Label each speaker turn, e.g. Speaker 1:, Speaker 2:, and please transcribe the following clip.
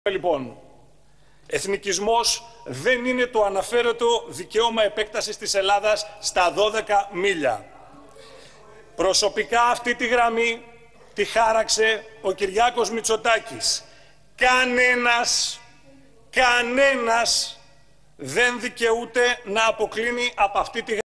Speaker 1: Λοιπόν, εθνικισμός δεν είναι το αναφέρετο δικαίωμα επέκτασης της Ελλάδας στα 12 μίλια. Προσωπικά αυτή τη γραμμή τη χάραξε ο Κυριάκος Μητσοτάκης. Κανένας δεν δικαιούται να αποκλίνει από αυτή τη γραμμή.